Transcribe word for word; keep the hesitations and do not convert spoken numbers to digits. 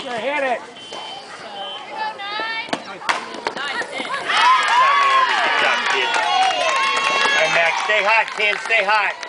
Hit it. All right, Max, stay hot, kid, stay hot.